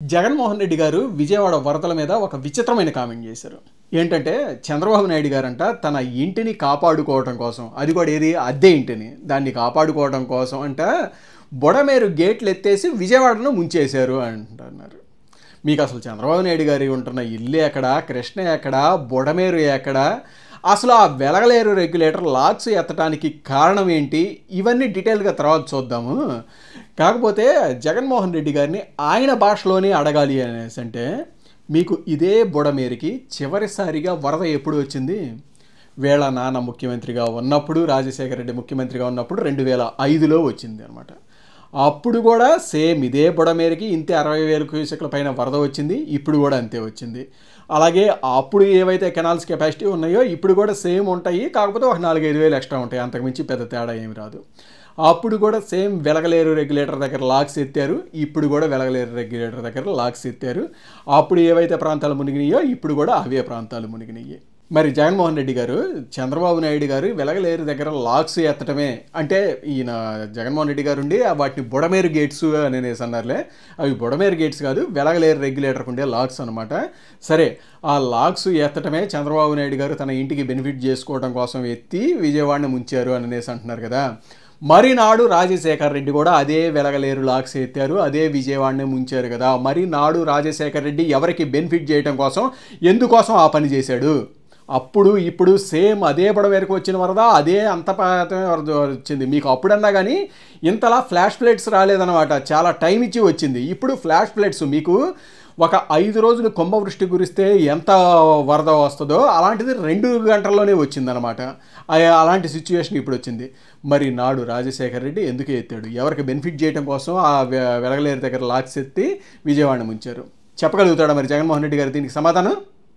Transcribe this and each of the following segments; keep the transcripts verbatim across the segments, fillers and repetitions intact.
జగన్మోహన్ రెడ్డి గారు విజయవాడ వరదల మీద ఒక విచిత్రమైన కామెంట్ చేశారు. ఏంటంటే చంద్రబాబు నాయుడు గారంట తన ఇంటిని కాపాడుకోవడం కోసం, అది కూడా ఏది అద్దె ఇంటిని దాన్ని కాపాడుకోవడం కోసం అంట బొడమేరు గేట్లు ఎత్తేసి విజయవాడను ముంచేశారు అంటున్నారు. మీకు అసలు చంద్రబాబు నాయుడు గారి ఉంటున్న ఇల్లు ఎక్కడ, కృష్ణ ఎక్కడ, బొడమేరు ఎక్కడ, అసలు ఆ వెలగలేరు రెగ్యులేటర్ లాక్స్ ఎత్తడానికి కారణం ఏంటి, ఇవన్నీ డీటెయిల్గా తర్వాత చూద్దాము. కాకపోతే జగన్మోహన్ రెడ్డి గారిని ఆయన భాషలోనే అడగాలి అనేసి అంటే, మీకు ఇదే బుడమేరికి చివరిసారిగా వరద ఎప్పుడు వచ్చింది? వేళ నాన్న ముఖ్యమంత్రిగా ఉన్నప్పుడు, రాజశేఖర రెడ్డి ముఖ్యమంత్రిగా ఉన్నప్పుడు రెండు వేల ఐదులో వచ్చింది అనమాట. అప్పుడు కూడా సేమ్ ఇదే బుడమేరికి ఇంతే అరవై వేల క్యూసెక్ల పైన వరద వచ్చింది. ఇప్పుడు కూడా అంతే వచ్చింది. అలాగే అప్పుడు ఏవైతే కెనాల్స్ కెపాసిటీ ఉన్నాయో ఇప్పుడు కూడా సేమ్ ఉంటాయి, కాకపోతే ఒక నాలుగైదు వేలు ఎక్స్ట్రా ఉంటాయి, అంతకుమించి పెద్ద తేడా ఏమి రాదు. అప్పుడు కూడా సేమ్ వెలగలేరు రెగ్యులేటర్ దగ్గర లాక్స్ ఎత్తారు, ఇప్పుడు కూడా వెలగలేరు రెగ్యులేటర్ దగ్గర లాక్స్ ఎత్తారు. అప్పుడు ఏవైతే ప్రాంతాలు మునిగినాయో ఇప్పుడు కూడా అవే ప్రాంతాలు మునిగినాయి. మరి జగన్మోహన్ రెడ్డి గారు, చంద్రబాబు నాయుడు గారు వెలగలేరు దగ్గర లాక్స్ ఎత్తడమే అంటే, ఈయన జగన్మోహన్ రెడ్డి గారు ఉండి వాటిని బుడమేరు గేట్స్ అని అనేసి అన్నారులే, అవి బుడమేరు గేట్స్ కాదు, వెలగలేరు రెగ్యులేటర్కి ఉండే లాక్స్ అనమాట. సరే, ఆ లాక్స్ ఎత్తటమే చంద్రబాబు నాయుడు గారు తన ఇంటికి బెనిఫిట్ చేసుకోవడం కోసం ఎత్తి విజయవాడని ముంచారు అని అనేసి అంటున్నారు కదా. మరి నాడు రాజశేఖర్ రెడ్డి కూడా అదే వెలగలేరు లాక్స్ ఎత్తారు, అదే విజయవాడని ముంచారు కదా. మరి నాడు రాజశేఖర్ రెడ్డి ఎవరికి బెనిఫిట్ చేయడం కోసం, ఎందుకోసం ఆ పని చేశాడు? అప్పుడు ఇప్పుడు సేమ్ అదే బుడమేరకు వచ్చిన వరద, అదే అంత వరద వచ్చింది. మీకు అప్పుడన్నా కానీ ఇంతలా ఫ్లాష్ ఫ్లడ్స్ రాలేదన్నమాట, చాలా టైం ఇచ్చి వచ్చింది. ఇప్పుడు ఫ్లాష్ ఫ్లడ్స్ మీకు ఒక ఐదు రోజులు కుంభవృష్టి కురిస్తే ఎంత వరద వస్తుందో అలాంటిది రెండు గంటల్లోనే వచ్చిందనమాట. అలాంటి సిచ్యువేషన్ ఇప్పుడు వచ్చింది. మరి నాడు రాజశేఖర్ రెడ్డి ఎందుకు ఎత్తాడు? ఎవరికి బెనిఫిట్ చేయడం కోసం ఆ వెలగలేరు దగ్గర లాక్స్ ఎత్తి విజయవాడ ముంచారు? చెప్పగలుగుతాడా మరి జగన్మోహన్ రెడ్డి గారు దీనికి సమాధానం?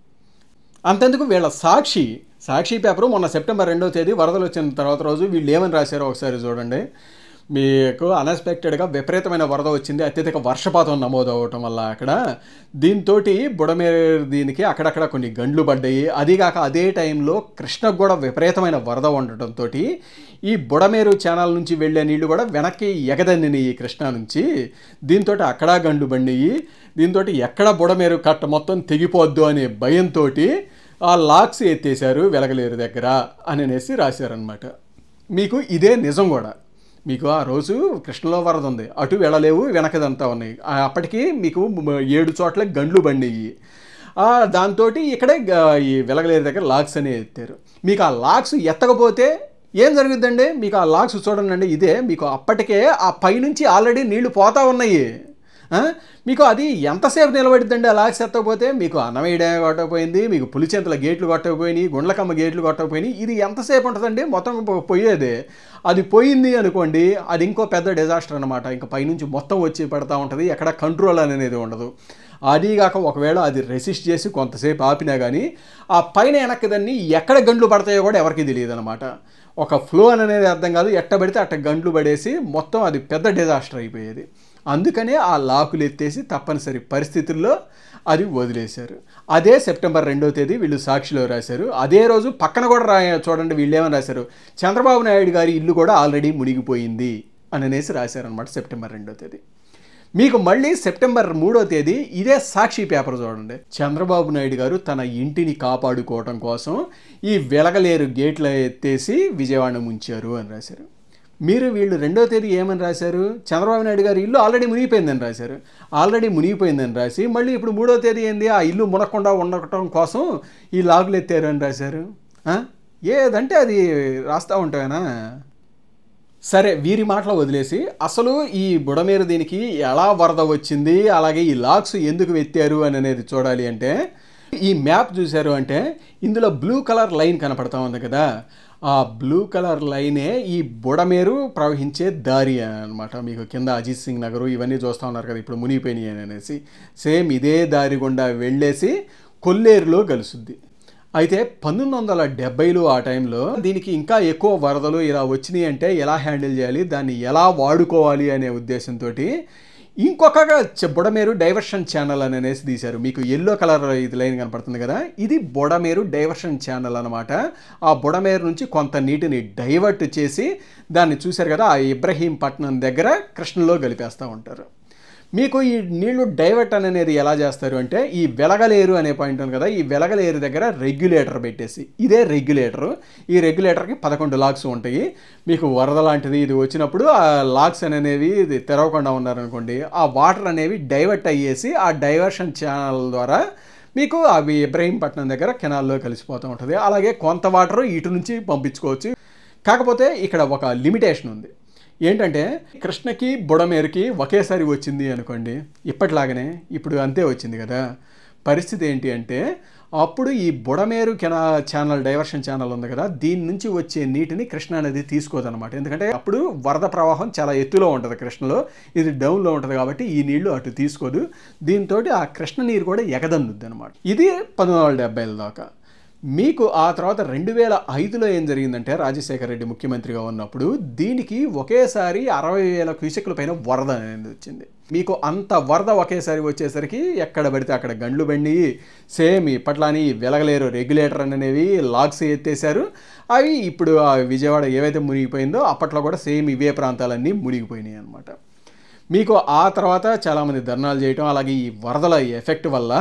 అంతెందుకు, వీళ్ళ సాక్షి సాక్షి పేపరు మొన్న సెప్టెంబర్ రెండవ తేదీ వరదలు వచ్చిన తర్వాత రోజు వీళ్ళు ఏమని రాశారో ఒకసారి చూడండి. మీకు అన్ఎక్స్పెక్టెడ్గా విపరీతమైన వరద వచ్చింది, అత్యధిక వర్షపాతం నమోదు అవ్వటం వల్ల అక్కడ. దీంతో బుడమేరు దీనికి అక్కడక్కడ కొన్ని గండ్లు పడ్డాయి. అదిగాక అదే టైంలో కృష్ణకు కూడా విపరీతమైన వరద ఉండటంతో ఈ బుడమేరు ఛానల్ నుంచి వెళ్ళే నీళ్లు కూడా వెనక్కి ఎగదన్నినాయి కృష్ణా నుంచి. దీంతో అక్కడ గండ్లు పడినాయి. దీంతో ఎక్కడ బుడమేరు కట్ట మొత్తం తెగిపోద్దు అనే భయంతో ఆ లాక్స్ ఎత్తేసారు వెలగలేరు దగ్గర అని అనేసి రాశారనమాట. మీకు ఇదే నిజం కూడా. మీకు ఆ రోజు కృష్ణలో వరద ఉంది, అటు వెళ్ళలేవు, వెనకదంతా ఉన్నాయి. అప్పటికి మీకు ఏడు చోట్ల గండ్లు బండియి. దాంతో ఇక్కడే ఈ వెలగలేరు దగ్గర లాక్స్ అనే ఎత్తారు. మీకు ఆ లాక్స్ ఎత్తకపోతే ఏం జరుగుద్దండి? మీకు ఆ లాక్స్ చూడండి, ఇదే మీకు అప్పటికే ఆ పైనుంచి ఆల్రెడీ నీళ్లు పోతా ఉన్నాయి. మీకు అది ఎంతసేపు నిలబడిద్దండి ఆ లాక్స్ ఎత్తకపోతే? మీకు అన్నమయ్య కొట్టకపోయింది, మీకు పులిచెంతల గేట్లు కొట్టకపోయినాయి, గుండ్లకమ్మ గేట్లు కొట్టకపోయినాయి, ఇది ఎంతసేపు ఉంటుందండి? మొత్తం పోయేదే. అది పోయింది అనుకోండి, అది ఇంకో పెద్ద డిజాస్టర్ అనమాట. ఇంకా పైనుంచి మొత్తం వచ్చి పడతా ఉంటుంది, ఎక్కడ కంట్రోల్ అనేది ఉండదు. అదీగాక ఒకవేళ అది రెసిస్ట్ చేసి కొంతసేపు ఆపినా కానీ ఆ పైన వెనక్కి దాన్ని ఎక్కడ గండ్లు పడతాయో కూడా ఎవరికి తెలియదు అనమాట. ఒక ఫ్లో అనేది అర్థం కాదు, ఎట్ట పడితే అట్ట గండ్లు పడేసి మొత్తం అది పెద్ద డిజాస్టర్ అయిపోయేది. అందుకనే ఆ లాకులు ఎత్తేసి తప్పనిసరి పరిస్థితుల్లో అది వదిలేశారు. అదే సెప్టెంబర్ రెండవ తేదీ వీళ్ళు సాక్షిలో రాశారు. అదే రోజు పక్కన కూడా రా చూడండి వీళ్ళు ఏమని రాశారు, చంద్రబాబు నాయుడు గారి ఇల్లు కూడా ఆల్రెడీ మునిగిపోయింది అని అనేసి రాశారనమాట సెప్టెంబర్ రెండవ తేదీ. మీకు మళ్ళీ సెప్టెంబర్ మూడో తేదీ ఇదే సాక్షి పేపర్ చూడండి. చంద్రబాబు నాయుడు గారు తన ఇంటిని కాపాడుకోవటం కోసం ఈ వెలగలేరు గేట్లు ఎత్తేసి విజయవాడ ముంచారు అని రాశారు. మీరు వీళ్ళు రెండో తేదీ ఏమని రాశారు? చంద్రబాబు నాయుడు గారి ఇల్లు ఆల్రెడీ మునిగిపోయిందని రాశారు. ఆల్రెడీ మునిగిపోయిందని రాసి మళ్ళీ ఇప్పుడు మూడో తేదీ ఏంది, ఆ ఇల్లు మునగకుండా ఉండటం కోసం ఈ లాగులు ఎత్తారు అని రాశారు. ఏదంటే అది రాస్తూ ఉంటావేనా? సరే, వీరి మాటలు వదిలేసి అసలు ఈ బుడమేరు దీనికి ఎలా వరద వచ్చింది, అలాగే ఈ లాక్స్ ఎందుకు ఎత్తారు అని అనేది చూడాలి అంటే, ఈ మ్యాప్ చూశారు అంటే ఇందులో బ్లూ కలర్ లైన్ కనపడతా ఉంది కదా, ఆ బ్లూ కలర్ లైనే ఈ బుడమేరు ప్రవహించే దారి అనమాట. మీకు కింద అజిత్ సింగ్ నగరు ఇవన్నీ చూస్తూ ఉన్నారు కదా ఇప్పుడు మునిగిపోయినాయి అని అనేసి, సేమ్ ఇదే దారి గుండా వెళ్ళేసి కొల్లేరులో కలుసుద్ది. అయితే పంతొమ్మిది వందల డెబ్బైలో ఆ టైంలో దీనికి ఇంకా ఎక్కువ వరదలు ఇలా వచ్చినాయి అంటే ఎలా హ్యాండిల్ చేయాలి, దాన్ని ఎలా వాడుకోవాలి అనే ఉద్దేశంతో ఇంకొక బుడమేరు డైవర్షన్ ఛానల్ అని అనేసి తీశారు. మీకు ఎల్లో కలర్ ఇది లైన్ కనపడుతుంది కదా, ఇది బుడమేరు డైవర్షన్ ఛానల్ అనమాట. ఆ బుడమేరు నుంచి కొంత నీటిని డైవర్ట్ చేసి దాన్ని చూశారు కదా, ఆ ఇబ్రహీంపట్నం దగ్గర కృష్ణలో కలిపేస్తూ ఉంటారు. మీకు ఈ నీళ్లు డైవర్ట్ అనేది ఎలా చేస్తారు అంటే ఈ వెలగలేరు అనే పాయింట్ ఉంది కదా, ఈ వెలగలేరు దగ్గర రెగ్యులేటర్ పెట్టేసి, ఇదే రెగ్యులేటరు, ఈ రెగ్యులేటర్కి పదకొండు లాక్స్ ఉంటాయి. మీకు వరద లాంటిది ఇది వచ్చినప్పుడు ఆ లాక్స్ అనేవి ఇది తెరవకుండా ఉన్నారనుకోండి, ఆ వాటర్ అనేవి డైవర్ట్ అయ్యేసి ఆ డైవర్షన్ ఛానల్ ద్వారా మీకు అవి ఇబ్రహీంపట్నం దగ్గర కెనాల్లో కలిసిపోతూ ఉంటుంది. అలాగే కొంత వాటర్ ఇటు నుంచి పంపించుకోవచ్చు. కాకపోతే ఇక్కడ ఒక లిమిటేషన్ ఉంది. ఏంటంటే కృష్ణకి బుడమేరుకి ఒకేసారి వచ్చింది అనుకోండి, ఇప్పటిలాగానే ఇప్పుడు అంతే వచ్చింది కదా, పరిస్థితి ఏంటి అంటే అప్పుడు ఈ Budameru canal channel diversion channel ఉంది కదా, దీని నుంచి వచ్చే నీటిని కృష్ణా నది తీసుకోదన్నమాట. ఎందుకంటే అప్పుడు వరద ప్రవాహం చాలా ఎత్తులో ఉంటుంది కృష్ణలో, ఇది డౌన్లో ఉంటుంది కాబట్టి ఈ నీళ్లు అటు తీసుకోదు. దీంతో ఆ కృష్ణ నీరు కూడా ఎగదన్నుద్ది అనమాట. ఇది పంతొమ్మిది వందల డెబ్బైల దాకా. మీకు ఆ తర్వాత రెండు వేల ఐదులో ఏం జరిగిందంటే రాజశేఖర రెడ్డి ముఖ్యమంత్రిగా ఉన్నప్పుడు దీనికి ఒకేసారి అరవై వేల క్యూసెక్ల పైన వరద అనేది వచ్చింది. మీకు అంత వరద ఒకేసారి వచ్చేసరికి ఎక్కడ పడితే అక్కడ గండ్లు బండి సేమ్ ఇప్పట్లాని వెలగలేరు రెగ్యులేటర్ అనేవి లాగ్స్ ఎత్తేసారు. అవి ఇప్పుడు ఆ విజయవాడ ఏవైతే మునిగిపోయిందో అప్పట్లో కూడా సేమ్ ఇవే ప్రాంతాలన్నీ మునిగిపోయినాయి అనమాట. మీకు ఆ తర్వాత చాలామంది ధర్నాలు చేయటం, అలాగే ఈ వరదల ఎఫెక్ట్ వల్ల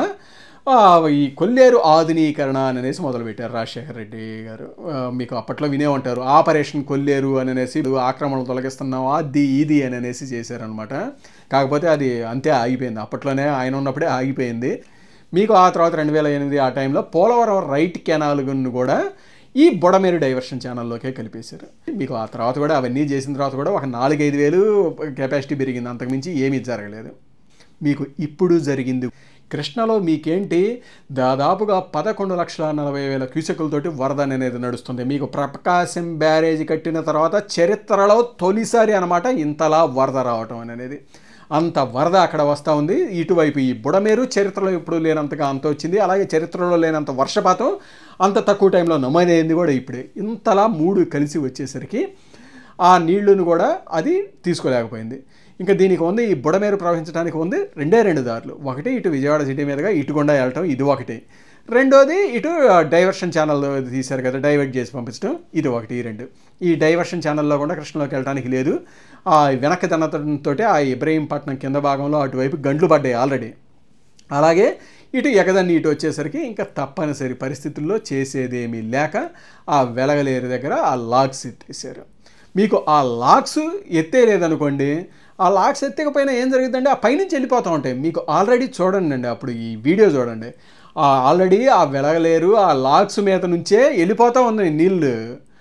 ఈ కొల్లేరు ఆధునీకరణ అనేసి మొదలుపెట్టారు రాజశేఖర రెడ్డి గారు. మీకు అప్పట్లో వినే ఉంటారు, ఆపరేషన్ కొల్లేరు అని అనేసి ఆక్రమణలు తొలగిస్తున్నాం అది ఇది అని అనేసి చేశారనమాట. కాకపోతే అది అంతే ఆగిపోయింది, అప్పట్లోనే ఆయన ఉన్నప్పుడే ఆగిపోయింది. మీకు ఆ తర్వాత రెండు వేల ఎనిమిది ఆ టైంలో పోలవరం రైట్ కెనాల్ను కూడా ఈ బుడమేరు డైవర్షన్ ఛానల్లోకే కలిపేశారు. మీకు ఆ తర్వాత కూడా అవన్నీ చేసిన తర్వాత కూడా ఒక నాలుగైదు వేలు కెపాసిటీ పెరిగింది, అంతకుమించి ఏమీ జరగలేదు. మీకు ఇప్పుడు జరిగింది కృష్ణలో మీకేంటి దాదాపుగా పదకొండు లక్షల నలభై వేల క్యూసెక్కులతోటి వరద అనేది నడుస్తుంది. మీకు ప్రకాశం బ్యారేజ్ కట్టిన తర్వాత చరిత్రలో తొలిసారి అనమాట ఇంతలా వరద రావటం అనేది. అంత వరద అక్కడ వస్తూ ఉంది. ఇటువైపు ఈ బుడమేరు చరిత్రలో ఎప్పుడు లేనంతగా అంత వచ్చింది, అలాగే చరిత్రలో లేనంత వర్షపాతం అంత తక్కువ టైంలో నమోదైంది కూడా ఇప్పుడే. ఇంతలా మూడు కలిసి వచ్చేసరికి ఆ నీళ్లను కూడా అది తీసుకోలేకపోయింది. ఇంకా దీనికి ఉంది ఈ బుడమేరు ప్రవహించడానికి ఉంది రెండే రెండు దారులు. ఒకటి ఇటు విజయవాడ సిటీ మీదుగా ఇటు గుండా వెళ్ళటం, ఇది ఒకటి. రెండోది ఇటు డైవర్షన్ ఛానల్ తీశారు కదా, డైవర్ట్ చేసి పంపించడం, ఇది ఒకటి. ఈ రెండు ఈ డైవర్షన్ ఛానల్లో కూడా కృష్ణలోకి వెళ్ళడానికి లేదు. ఆ వెనక్కి తనతో ఆ ఇబ్రహీంపట్నం కింద భాగంలో అటువైపు గండ్లు పడ్డాయి ఆల్రెడీ. అలాగే ఇటు ఎగదన్ని ఇటు వచ్చేసరికి ఇంకా తప్పనిసరి పరిస్థితుల్లో చేసేదేమీ లేక ఆ వెలగలేరు దగ్గర ఆ లాగ్స్ ఎత్తేసారు. మీకు ఆ లాగ్స్ ఎత్తే లేదనుకోండి, ఆ లాగ్స్ ఎత్తకపోయినా ఏం జరుగుతుందంటే ఆ పైనుంచి వెళ్ళిపోతూ ఉంటాయి. మీకు ఆల్రెడీ చూడండి అండి, అప్పుడు ఈ వీడియో చూడండి, ఆల్రెడీ ఆ వెలగలేరు ఆ లాగ్స్ మీద నుంచే వెళ్ళిపోతూ ఉన్నాయి నీళ్ళు.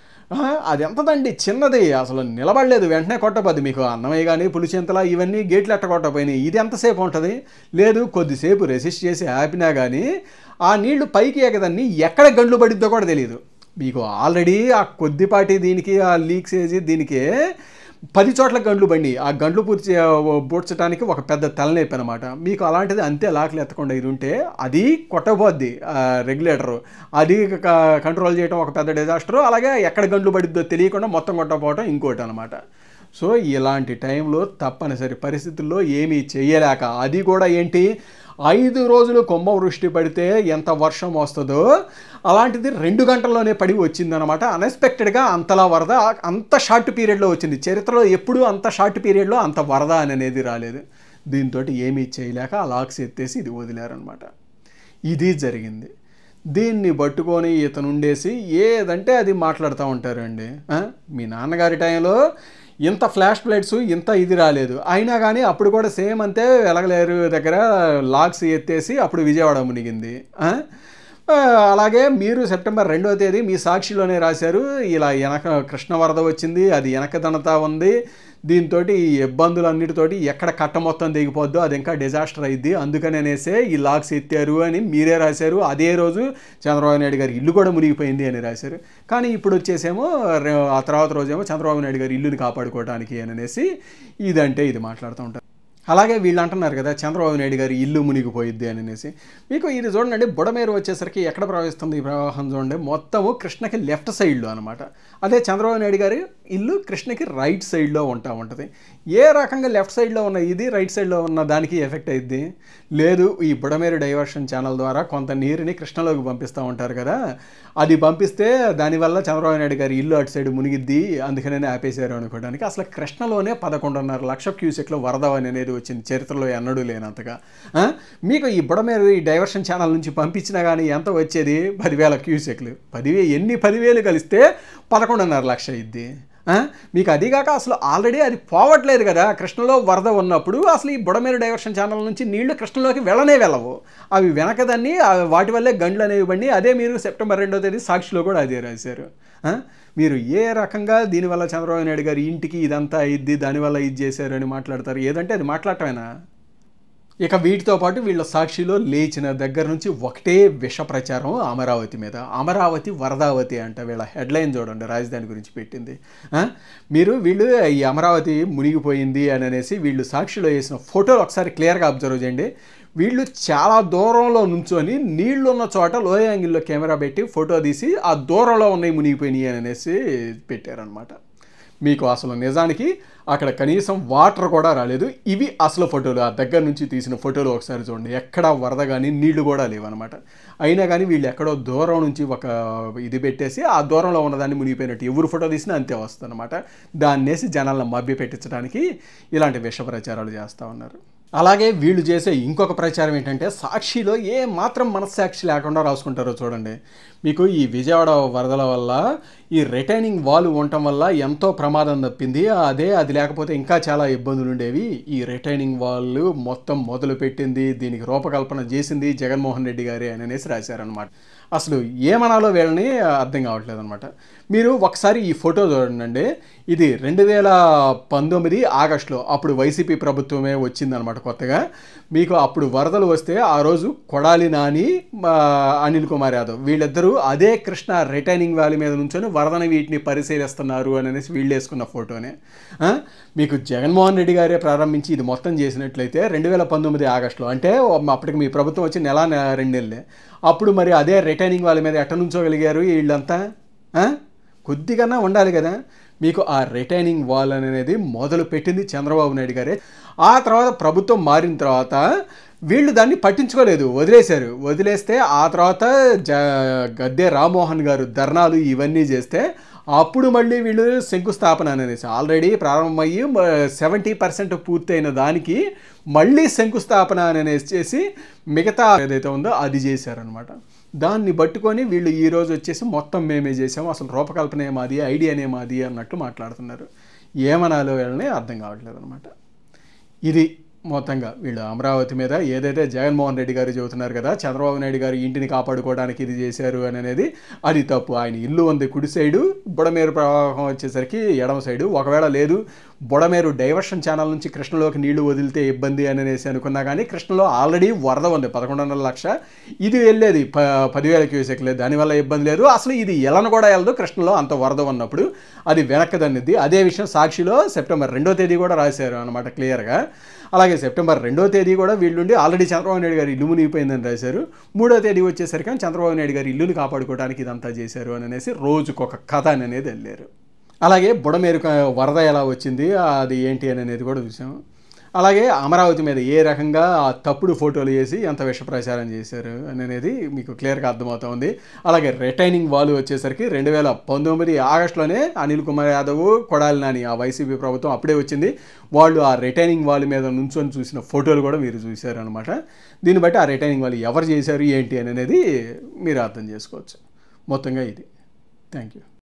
అది ఎంతదండి, చిన్నది, అసలు నిలబడలేదు, వెంటనే కొట్టబోద్ది. మీకు అన్నమయ్య కానీ పులిచింతల ఇవన్నీ గేట్లు ఎట్ట కొట్టపోయినాయి, ఇది ఎంతసేపు ఉంటుంది లేదు, కొద్దిసేపు రెసిస్ట్ చేసి ఆపినా కానీ ఆ నీళ్లు పైకి ఎగదన్ని ఎక్కడ గండ్లు పడిద్దో కూడా తెలియదు. మీకు ఆల్రెడీ ఆ కొద్దిపాటి దీనికి ఆ లీక్స్ వేసి దీనికే పది చోట్ల గండ్లు బండి, ఆ గండ్లు పూర్తి పూడ్చడానికి ఒక పెద్ద తలనొప్పి అనమాట. మీకు అలాంటిది అంతే లాక్లు ఎత్తకుండా ఇది ఉంటే అది కొట్టబోద్ది రెగ్యులేటరు, అది కంట్రోల్ చేయడం ఒక పెద్ద డిజాస్టరు. అలాగే ఎక్కడ గండ్లు పడిద్దో తెలియకుండా మొత్తం కొట్టకపోవడం ఇంకోటి అనమాట. సో ఇలాంటి టైంలో తప్పనిసరి పరిస్థితుల్లో ఏమీ చేయలేక, అది కూడా ఏంటి ఐదు రోజులు కుంభవృష్టి పడితే ఎంత వర్షం వస్తుందో అలాంటిది రెండు గంటల్లోనే పడి వచ్చిందనమాట. అన్ఎక్స్పెక్టెడ్గా అంతలా వరద అంత షార్ట్ పీరియడ్లో వచ్చింది. చరిత్రలో ఎప్పుడూ అంత షార్ట్ పీరియడ్లో అంత వరద అనేది రాలేదు. దీంతో ఏమీ చేయలేక ఆ లాక్స్ ఎత్తేసి ఇది వదిలేరనమాట. ఇది జరిగింది. దీన్ని పట్టుకొని ఇతను ఉండేసి ఏదంటే అది మాట్లాడుతూ ఉంటారండి. మీ నాన్నగారి టైంలో ఇంత ఫ్లాష్ ఫ్లడ్స్ ఇంత ఇది రాలేదు, అయినా కానీ అప్పుడు కూడా సేమ్ అంతే వెలగలేరు దగ్గర లాగ్స్ ఎత్తేసి అప్పుడు విజయవాడ మునిగింది. అలాగే మీరు సెప్టెంబర్ రెండవ తేదీ మీ సాక్షిలోనే రాశారు, ఇలా వెనక కృష్ణ వరద వచ్చింది, అది వెనకదనతా ఉంది, దీంతో ఈ ఇబ్బందులన్నిటితోటి ఎక్కడ కట్ట మొత్తం దిగిపోద్దో అది ఇంకా డిజాస్టర్ అయింది, అందుకని అనేసే ఈ లాగ్స్ ఎత్తారు అని మీరే రాశారు. అదే రోజు చంద్రబాబు నాయుడు గారి ఇల్లు కూడా మునిగిపోయింది అని రాశారు. కానీ ఇప్పుడు వచ్చేసేమో ఆ తర్వాత రోజేమో చంద్రబాబు నాయుడు గారి ఇల్లుని కాపాడుకోవడానికి అని అనేసి ఇదంటే ఇది మాట్లాడుతూ ఉంటారు. అలాగే వీళ్ళు అంటున్నారు కదా చంద్రబాబు నాయుడు గారి ఇల్లు మునిగిపోయిద్ది అని అనేసి. మీకు ఇది చూడండి, బుడమేరు వచ్చేసరికి ఎక్కడ ప్రవహిస్తుంది ఈ ప్రవాహం చూడండి, మొత్తము కృష్ణకి లెఫ్ట్ సైడ్లో అనమాట. అదే చంద్రబాబు నాయుడు గారి ఇల్లు కృష్ణకి రైట్ సైడ్లో ఉంటా ఉంటుంది. ఏ రకంగా లెఫ్ట్ సైడ్లో ఉన్న ఇది రైట్ సైడ్లో ఉన్న దానికి ఎఫెక్ట్ అయ్యిద్ది లేదు. ఈ బుడమేరు డైవర్షన్ ఛానల్ ద్వారా కొంత నీరుని కృష్ణలోకి పంపిస్తూ ఉంటారు కదా, అది పంపిస్తే దానివల్ల చంద్రబాబు నాయుడు గారి ఇల్లు అటు సైడ్ మునిగిద్ది, అందుకనే ఆపేశారు అనుకోవడానికి. అసలు కృష్ణలోనే పదకొండున్నర లక్ష క్యూసెక్లో వరద అనేది వచ్చింది చరిత్రలో ఎన్నడూ లేనంతగా. మీకు ఈ బుడమేరు ఈ డైవర్షన్ ఛానల్ నుంచి పంపించినా కానీ ఎంత వచ్చేది? పదివేల క్యూసెక్లు. పదివే ఎన్ని పదివేలు కలిస్తే పదకొండున్నర లక్ష అయింది. మీకు అదిగాక అసలు ఆల్రెడీ అది పోవట్లేదు కదా. కృష్ణలో వరద ఉన్నప్పుడు అసలు ఈ బుడమేరు డైవర్షన్ ఛానల్ నుంచి నీళ్లు కృష్ణలోకి వెళ్ళనే వెళ్ళవు. అవి వెనకదాన్ని వాటి వల్లే గండ్లు అనేవి బండి. అదే మీరు సెప్టెంబర్ రెండో తేదీ సాక్షిలో కూడా అదే రాశారు. మీరు ఏ రకంగా దీనివల్ల చంద్రబాబు నాయుడు గారి ఇంటికి ఇదంతా అయింది, దానివల్ల ఇది చేశారు అని మాట్లాడతారు? ఏదంటే అది మాట్లాడటమేనా? ఇక వీటితో పాటు వీళ్ళ సాక్షిలో లేచిన దగ్గర నుంచి ఒకటే విష ప్రచారం అమరావతి మీద. అమరావతి వరదావతి అంట. వీళ్ళ హెడ్లైన్ చూడండి, రాజధాని గురించి పెట్టింది. మీరు వీళ్ళు ఈ అమరావతి మునిగిపోయింది అని అనేసి వీళ్ళు సాక్షిలో వేసిన ఫోటోలు ఒకసారి క్లియర్గా అబ్జర్వ్ చేయండి. వీళ్ళు చాలా దూరంలో నుంచొని నీళ్లు ఉన్న చోట లో యాంగిల్లో కెమెరా పెట్టి ఫోటో తీసి ఆ దూరంలో ఉన్నాయి మునిగిపోయినాయి అని అనేసి పెట్టారనమాట. మీకు అసలు నిజానికి అక్కడ కనీసం వాటర్ కూడా రాలేదు. ఇవి అసలు ఫోటోలు, ఆ దగ్గర నుంచి తీసిన ఫోటోలు ఒకసారి చూడండి. ఎక్కడా వరద కానీ నీళ్లు కూడా లేవన్నమాట. అయినా కానీ వీళ్ళు ఎక్కడో దూరం నుంచి ఒక ఇది పెట్టేసి ఆ దూరంలో ఉన్నదాన్ని మునిగిపోయినట్టు ఎవరు ఫోటో తీసినా అంతే వస్తుంది అనమాట. దాన్ని వేసి జనాలను మభ్య పెట్టించడానికి ఇలాంటి విష ప్రచారాలు చేస్తూ ఉన్నారు. అలాగే వీళ్ళు చేసే ఇంకొక ప్రచారం ఏంటంటే సాక్షిలో ఏ మాత్రం మనస్సాక్షి లేకుండా రాసుకుంటారో చూడండి. మీకు ఈ విజయవాడ వరదల వల్ల ఈ రిటైనింగ్ వాల్ ఉండటం వల్ల ఎంతో ప్రమాదం తప్పింది, అదే అది లేకపోతే ఇంకా చాలా ఇబ్బందులు ఉండేవి. ఈ రిటైనింగ్ వాల్ మొత్తం మొదలు పెట్టింది, దీనికి రూపకల్పన చేసింది జగన్మోహన్ రెడ్డి గారే అని అనేసి రాశారనమాట. అసలు ఏమనాలో వీళ్ళని అర్థం కావట్లేదు అనమాట. మీరు ఒకసారి ఈ ఫోటో చూడండి. ఇది రెండు వేల పంతొమ్మిది ఆగస్టులో అప్పుడు వైసీపీ ప్రభుత్వమే వచ్చిందనమాట కొత్తగా. మీకు అప్పుడు వరదలు వస్తే ఆ రోజు కొడాలి నాని, అనిల్ కుమార్ యాదవ్ వీళ్ళిద్దరూ అదే కృష్ణ రిటైనింగ్ వ్యాలీ మీద నుంచొని వరదని వీటిని పరిశీలిస్తున్నారు అని అనేసి వీళ్ళు వేసుకున్న ఫోటోనే. మీకు జగన్మోహన్ రెడ్డి గారే ప్రారంభించి ఇది మొత్తం చేసినట్లయితే రెండు వేల పంతొమ్మిది ఆగస్టులో, అంటే అప్పటికి మీ ప్రభుత్వం వచ్చి నెల రెండు నెలలే, అప్పుడు మరి అదే రిటైనింగ్ వాళ్ళ మీద ఎట్ట నుంచోగలిగారు వీళ్ళంతా? కొద్దిగా ఉండాలి కదా. మీకు ఆ రిటైనింగ్ వాల్ అనేది మొదలు పెట్టింది చంద్రబాబు నాయుడు గారే. ఆ తర్వాత ప్రభుత్వం మారిన తర్వాత వీళ్ళు దాన్ని పట్టించుకోలేదు, వదిలేశారు. వదిలేస్తే ఆ తర్వాత జ గద్దె రామ్మోహన్ గారు ధర్నాలు ఇవన్నీ చేస్తే అప్పుడు మళ్ళీ వీళ్ళు శంకుస్థాపన అనేసి ఆల్రెడీ ప్రారంభమయ్యి సెవెంటీ పర్సెంట్ పూర్తయిన దానికి మళ్ళీ శంకుస్థాపన అనేసి చేసి మిగతా ఏదైతే ఉందో అది చేశారనమాట. దాన్ని పట్టుకొని వీళ్ళు ఈరోజు వచ్చేసి మొత్తం మేమే చేసాము, అసలు రూపకల్పన ఏమాది, ఐడియానే మాది అన్నట్టు మాట్లాడుతున్నారు. ఏమనాలో వీళ్ళని అర్థం కావట్లేదు అనమాట. ఇది మొత్తంగా వీళ్ళు అమరావతి మీద ఏదైతే జగన్మోహన్ రెడ్డి గారు చెబుతున్నారు కదా, చంద్రబాబు నాయుడు గారు ఇంటిని కాపాడుకోవడానికి ఇది చేశారు అని అనేది, అది తప్పు. ఆయన ఇల్లు ఉంది కుడి సైడు, బుడమేరు ప్రవాహం వచ్చేసరికి ఎడమ సైడు. ఒకవేళ లేదు బుడమేరు డైవర్షన్ ఛానల్ నుంచి కృష్ణలోకి నీళ్లు వదిలితే ఇబ్బంది అని అనేసి అనుకున్నా కానీ కృష్ణలో ఆల్రెడీ వరద ఉంది పదకొండున్నర లక్ష. ఇది వెళ్ళేది ప పదివేల క్యూసెక్ లేదు, దానివల్ల ఇబ్బంది లేదు. అసలు ఇది ఎలను కూడా వెళ్ళదు కృష్ణలో అంత వరద ఉన్నప్పుడు, అది వెనక్కి దన్నిద్ది. అదే విషయం సాక్షిలో సెప్టెంబర్ రెండో తేదీ కూడా రాశారు అనమాట క్లియర్గా. అలాగే సెప్టెంబర్ రెండో తేదీ కూడా వీళ్ళుండి ఆల్రెడీ చంద్రబాబు నాయుడు గారు ఇల్లు మునిగిపోయిందని రాశారు. మూడో తేదీ వచ్చేసరికి చంద్రబాబు నాయుడు గారు ఇల్లుని కాపాడుకోవడానికి ఇదంతా చేశారు అని అనేసి రోజుకొక కథ అనేది వెళ్ళారు. అలాగే బుడమేరు వరద ఎలా వచ్చింది, అది ఏంటి అని అనేది కూడా చూసాము. అలాగే అమరావతి మీద ఏ రకంగా ఆ తప్పుడు ఫోటోలు వేసి ఎంత విష ప్రచారం చేశారు అని అనేది మీకు క్లియర్గా అర్థమవుతా ఉంది. అలాగే రిటైనింగ్ వాల్ వచ్చేసరికి రెండు వేల పంతొమ్మిది ఆగస్టులోనే అనిల్ కుమార్ యాదవ్, కొడాలి నాని ఆ వైసీపీ ప్రభుత్వం అప్పుడే వచ్చింది. వాళ్ళు ఆ రిటైనింగ్ వాల్ మీద నుంచొని చూసిన ఫోటోలు కూడా మీరు చూశారు అనమాట. దీన్ని బట్టి ఆ రిటైనింగ్ వాల్ ఎవరు చేశారు ఏంటి అనేది మీరు అర్థం చేసుకోవచ్చు. మొత్తంగా ఇది. Thank you.